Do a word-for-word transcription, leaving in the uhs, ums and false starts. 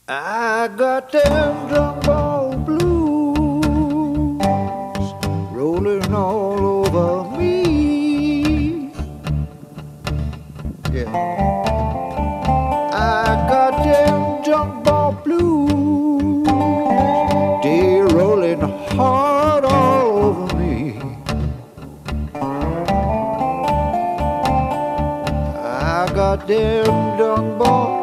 I got them drum ball blues rolling all over me. Yeah, I got them drum ball blues, they rolling hard all over me. I got them drum ball